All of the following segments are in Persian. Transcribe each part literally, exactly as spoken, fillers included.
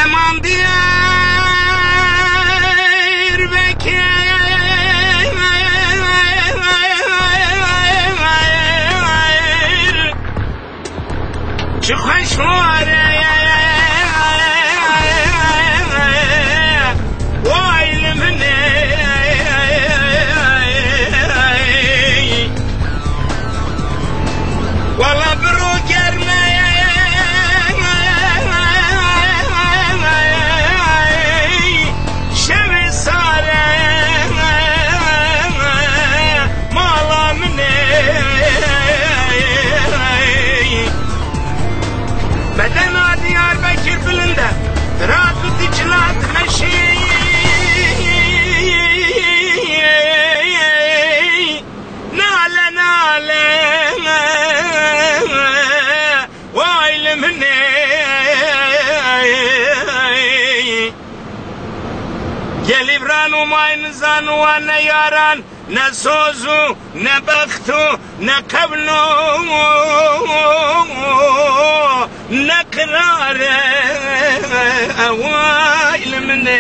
Aman Diyarbakır çıkmış var بدنا دياربكر بلنده رات بدجلات مشي ناله ناله وايل مني يلي برانو ما ينزان وانا ياران نسوزو نبختو نقبلو نقرار أوائل مني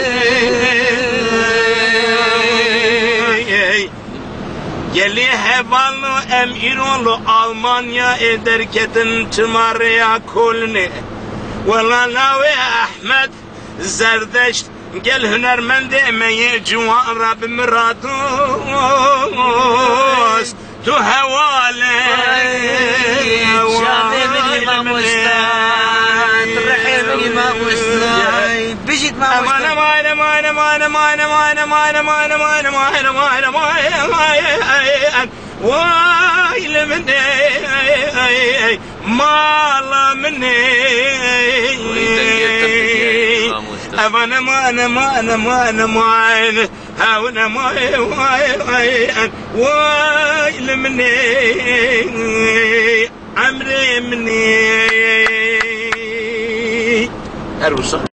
يلي هبالو أميرولو ألمانيا إدركتن تماريا كلني والله ناوي أحمد زردشت قال هنرمند امي جوان رب مرادوس تو هوالي شافي مني ما مستان ترحي مني ما مستان بجيت ما مستان امان امان امان امان امان امان امان امان امان امان امان امان وايل مني مالا مني أمان أمان أمان أمان أمان هاون أمان وايل وايل مني عمري مني أروسا.